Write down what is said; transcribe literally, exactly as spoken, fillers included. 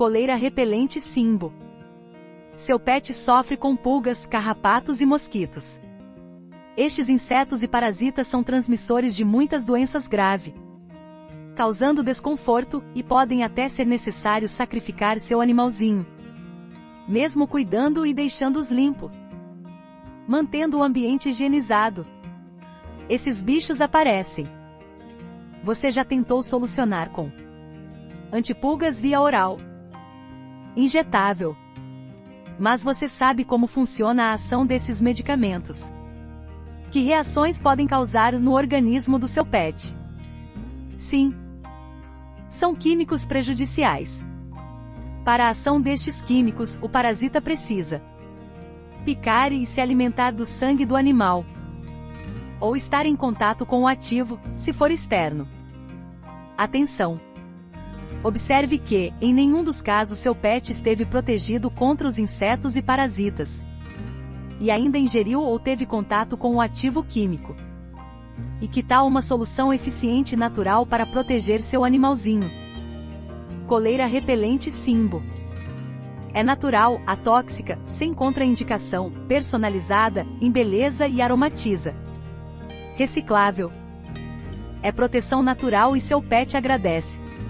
Coleira repelente Simbo. Seu pet sofre com pulgas, carrapatos e mosquitos. Estes insetos e parasitas são transmissores de muitas doenças graves, causando desconforto, e podem até ser necessário sacrificar seu animalzinho, mesmo cuidando e deixando-os limpo, mantendo o ambiente higienizado. Esses bichos aparecem. Você já tentou solucionar com antipulgas via oral, injetável? Mas você sabe como funciona a ação desses medicamentos? Que reações podem causar no organismo do seu pet? Sim, são químicos prejudiciais. Para a ação destes químicos, o parasita precisa picar e se alimentar do sangue do animal, ou estar em contato com o ativo, se for externo. Atenção! Observe que, em nenhum dos casos seu pet esteve protegido contra os insetos e parasitas, e ainda ingeriu ou teve contato com o ativo químico. E que tal uma solução eficiente e natural para proteger seu animalzinho? Coleira repelente Simbo. É natural, atóxica, sem contraindicação, personalizada, embeleza e aromatiza. Reciclável. É proteção natural e seu pet agradece.